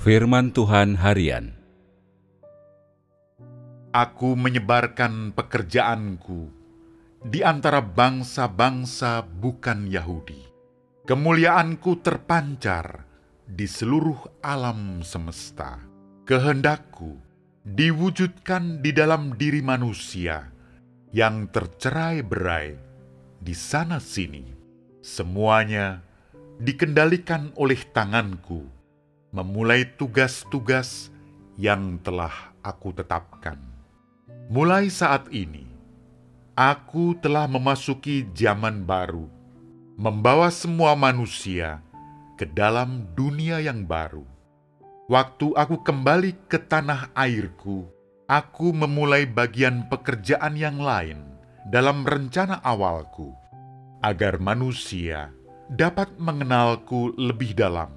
Firman Tuhan Harian. Aku menyebarkan pekerjaanku di antara bangsa-bangsa bukan Yahudi. Kemuliaanku terpancar di seluruh alam semesta. Kehendakku diwujudkan di dalam diri manusia yang tercerai-berai di sana-sini. Semuanya dikendalikan oleh tanganku, memulai tugas-tugas yang telah aku tetapkan. Mulai saat ini, aku telah memasuki zaman baru, membawa semua manusia ke dalam dunia yang baru. Waktu aku kembali ke tanah airku, aku memulai bagian pekerjaan yang lain dalam rencana awalku, agar manusia dapat mengenalku lebih dalam.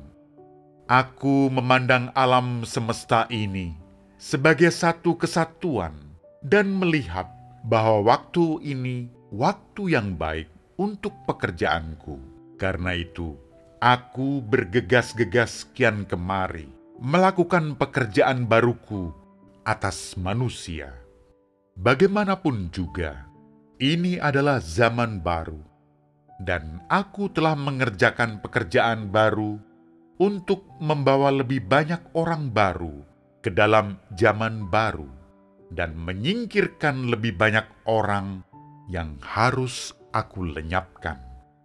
Aku memandang alam semesta ini sebagai satu kesatuan dan melihat bahwa waktu ini waktu yang baik untuk pekerjaanku. Karena itu, aku bergegas-gegas kian kemari melakukan pekerjaan baruku atas manusia. Bagaimanapun juga, ini adalah zaman baru, dan aku telah mengerjakan pekerjaan baru untuk membawa lebih banyak orang baru ke dalam zaman baru dan menyingkirkan lebih banyak orang yang harus aku lenyapkan.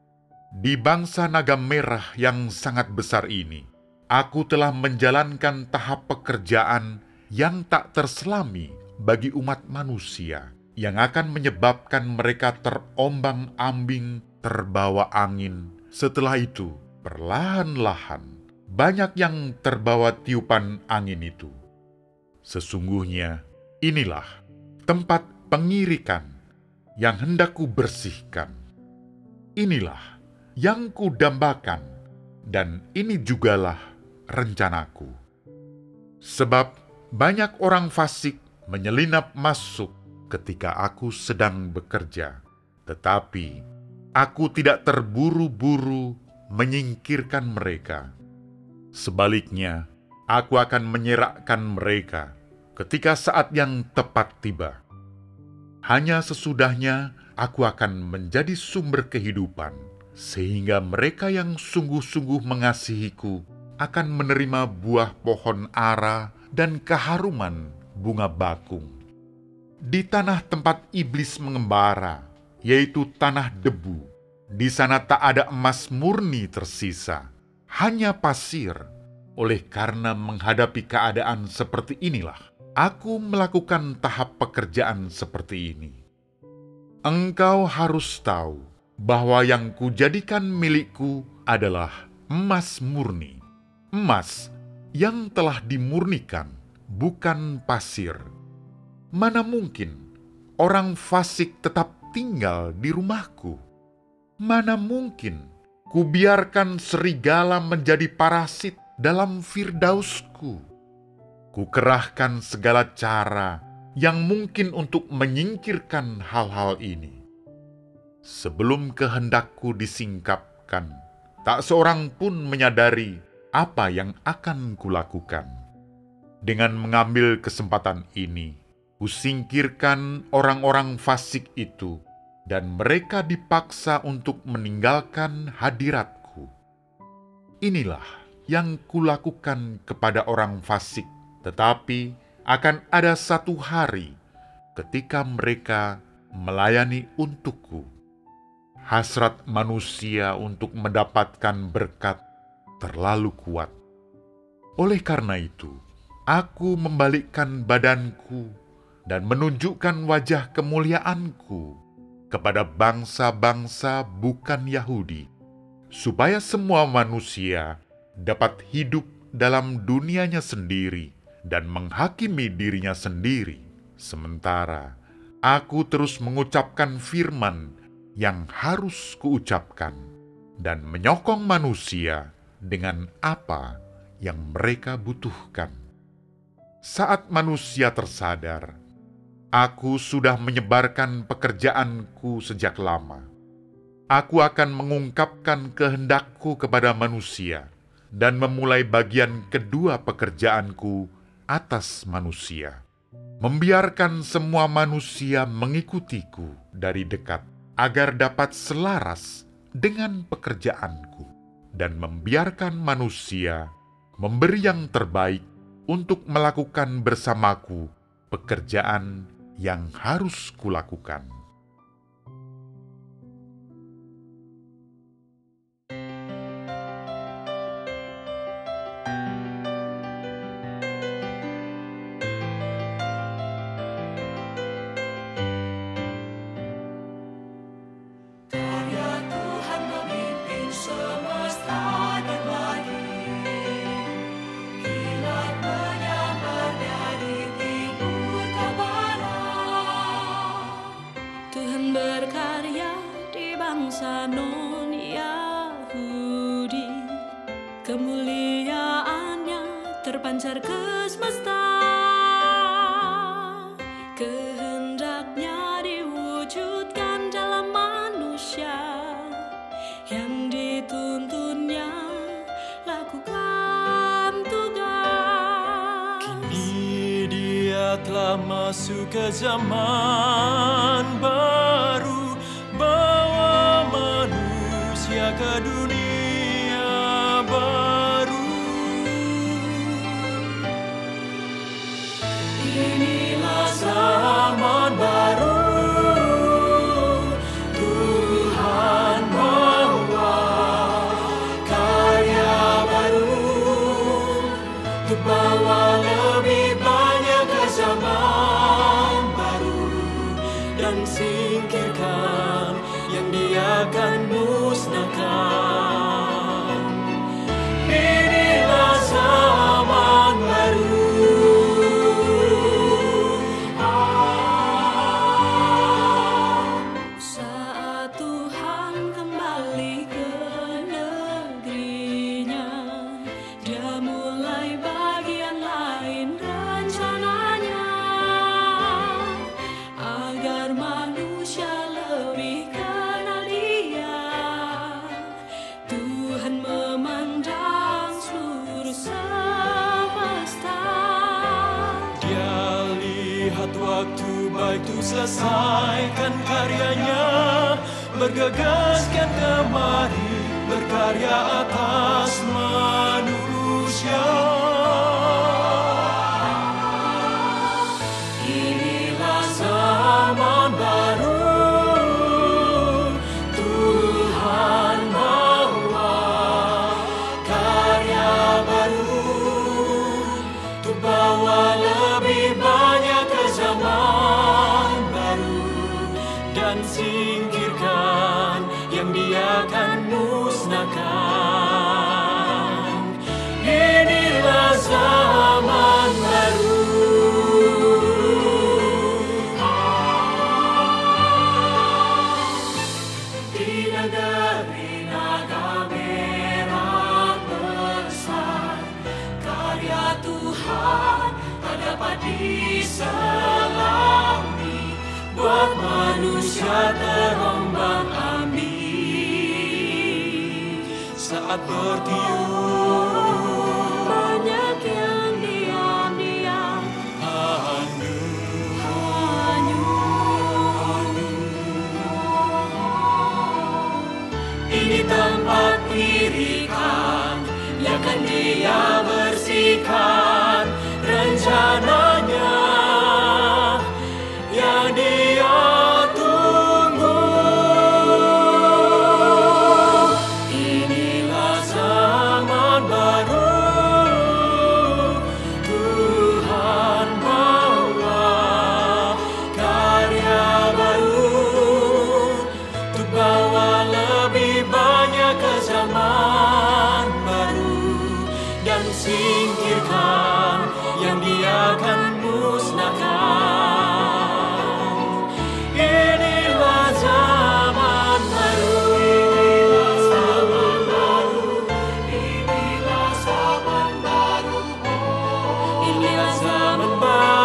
Di bangsa naga merah yang sangat besar ini, aku telah menjalankan tahap pekerjaan yang tak terselami bagi umat manusia, yang akan menyebabkan mereka terombang-ambing, terbawa angin. Setelah itu, perlahan-lahan, banyak yang terbawa tiupan angin itu. Sesungguhnya, inilah tempat pengirikan yang hendak ku bersihkan. Inilah yang kudambakan, dan ini jugalah rencanaku. Sebab banyak orang fasik menyelinap masuk ketika aku sedang bekerja, tetapi aku tidak terburu-buru menyingkirkan mereka. Sebaliknya, aku akan menyerahkan mereka ketika saat yang tepat tiba. Hanya sesudahnya aku akan menjadi sumber kehidupan, sehingga mereka yang sungguh-sungguh mengasihiku akan menerima buah pohon ara dan keharuman bunga bakung. Di tanah tempat iblis mengembara, yaitu tanah debu, di sana tak ada emas murni tersisa, hanya pasir. Oleh karena menghadapi keadaan seperti inilah, aku melakukan tahap pekerjaan seperti ini. Engkau harus tahu bahwa yang kujadikan milikku adalah emas murni, emas yang telah dimurnikan, bukan pasir. Mana mungkin orang fasik tetap tinggal di rumahku? Mana mungkin kubiarkan serigala menjadi parasit dalam firdausku? Kukerahkan segala cara yang mungkin untuk menyingkirkan hal-hal ini. Sebelum kehendakku disingkapkan, tak seorang pun menyadari apa yang akan kulakukan. Dengan mengambil kesempatan ini, kusingkirkan orang-orang fasik itu, dan mereka dipaksa untuk meninggalkan hadiratku. Inilah yang kulakukan kepada orang fasik, tetapi akan ada satu hari ketika mereka melayani untukku. Hasrat manusia untuk mendapatkan berkat terlalu kuat. Oleh karena itu, aku membalikkan badanku dan menunjukkan wajah kemuliaanku kepada bangsa-bangsa bukan Yahudi, supaya semua manusia dapat hidup dalam dunianya sendiri dan menghakimi dirinya sendiri, sementara aku terus mengucapkan firman yang harus kuucapkan dan menyokong manusia dengan apa yang mereka butuhkan. Saat manusia tersadar, aku sudah menyebarkan pekerjaanku sejak lama. Aku akan mengungkapkan kehendakku kepada manusia, dan memulai bagian kedua pekerjaanku atas manusia. Membiarkan semua manusia mengikutiku dari dekat, agar dapat selaras dengan pekerjaanku, dan membiarkan manusia memberi yang terbaik untuk melakukan bersamaku pekerjaan yang harus kulakukan. Non-Yahudi, kemuliaannya terpancar ke semesta. Kehendaknya diwujudkan dalam manusia, yang dituntunnya lakukan tugas. Kini dia telah masuk ke zaman baru, bawa manusia ke dunia baru. Inilah zaman baru, Tuhan bawa karya baru, untuk bawa lebih banyak ke zaman baru, dan singkirkan yang dia akan musnahkan. Inilah zaman baru. Saat Tuhan kembali ke negerinya, Dia mulai bagian lain rencananya, agar manusia lebih kenal Dia. Tuhan memandang seluruh semesta. Dia lihat waktu baik itu selesaikan karyanya, bergegaskan kemari berkarya atas manusia. Inilah zaman baru, Tuhan bawa karya baru, untuk bawa lebih banyak ke zaman baru, dan singkirkan yang dia akan musnahkan. Inilah zaman baru. Di negeri naga merah besar, karya Tuhan tak dapat diselami, buat manusia terombang-ambing. Saat bertiup, Banyak yang diam-diam ini tempat pirikan, yang akan dia bersihkan. Rencananya yang dia tunggu. Inilah zaman baru, Tuhan bawa karya baru, untuk bawa lebih banyak ke zaman baru, dan singkirkan yang dia akan musnahkan. Inilah zaman baru, inilah zaman baru, inilah zaman baru, inilah zaman baru.